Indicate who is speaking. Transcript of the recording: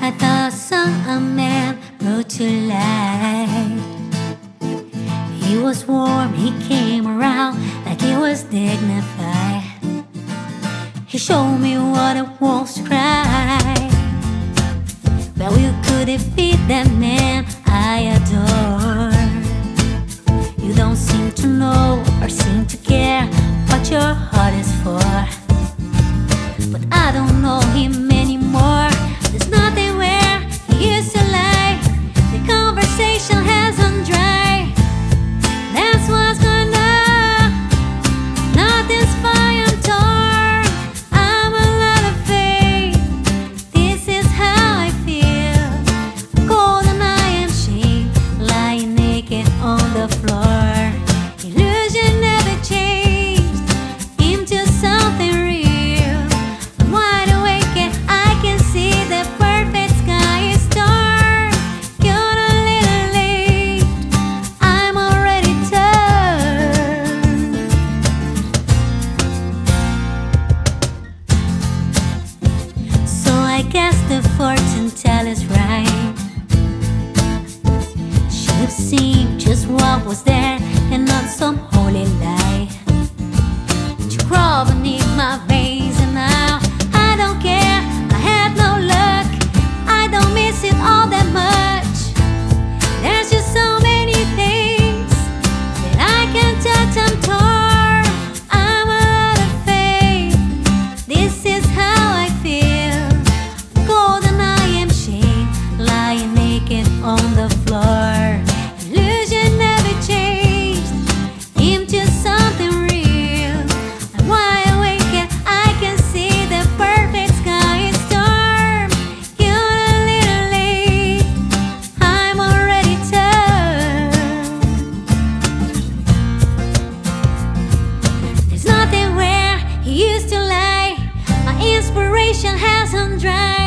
Speaker 1: I thought I saw a man brought to life. He was warm, he came around like he was dignified. He showed me what it was to cry. Well, you could defeat that man I adore. You don't seem to know or seem to care what your heart is for. But I don't know him anymore. There's nothing where he used to lie. The conversation has run dry. That's what's going on. Nothing's fine, I'm torn. I'm a lot of faith. This is how I feel. Cold and I am shamed, lying naked on the floor. Illusion never changed into something real. I'm wide awake and I can see the perfect sky is torn. You're a little late, I'm already turned. So I guess the fortune teller's right. Should've seen just what was there and not some holy lie. You crawl beneath my veins and now I don't care. I had no luck, I don't miss it all that much. There's just so many things that I can't touch, I'm torn. I'm out of faith. This is how I feel. Cold and I am shamed, lying naked on the floor. Illusion never changed into something real. I'm wide awake and I can see the perfect sky is storm. You're a little late, I'm already turned. There's nothing where he used to lie. My inspiration has run dry.